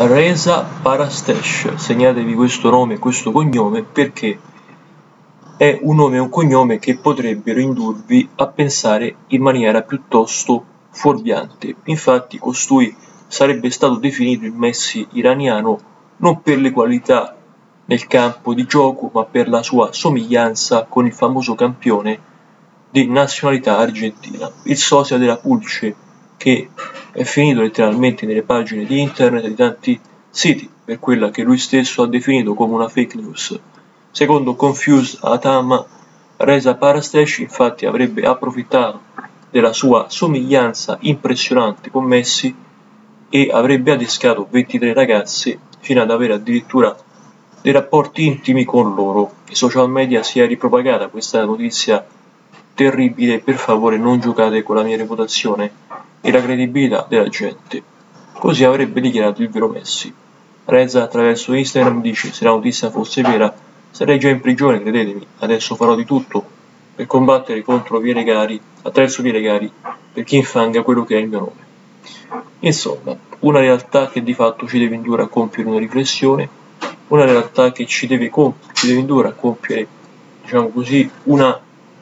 Reza Parastesh, segnatevi questo nome e questo cognome perché è un nome e un cognome che potrebbero indurvi a pensare in maniera piuttosto fuorviante. Infatti costui sarebbe stato definito il Messi iraniano non per le qualità nel campo di gioco, ma per la sua somiglianza con il famoso campione di nazionalità argentina, il sosia della Pulce, che è finito letteralmente nelle pagine di internet di tanti siti per quella che lui stesso ha definito come una fake news. Secondo Confused Atama, Reza Parastesh infatti avrebbe approfittato della sua somiglianza impressionante con Messi e avrebbe adescato 23 ragazze fino ad avere addirittura dei rapporti intimi con loro. I social media si è ripropagata questa notizia terribile, per favore non giocate con la mia reputazione e la credibilità della gente. Così avrebbe dichiarato il vero Messi. Reza attraverso Instagram dice: se la notizia fosse vera sarei già in prigione, credetemi, adesso farò di tutto per combattere contro vie legali, attraverso vie legali, per chi infanga quello che è il mio nome. Insomma, una realtà che di fatto ci deve indurre a compiere una riflessione, una realtà che ci deve indurre a compiere, diciamo così, una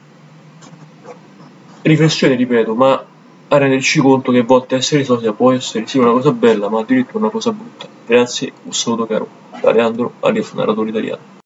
riflessione, ripeto, ma a renderci conto che a volte essere sosia può essere sì una cosa bella, ma addirittura una cosa brutta. Grazie, un saluto caro da Leandro, alias narratore italiano.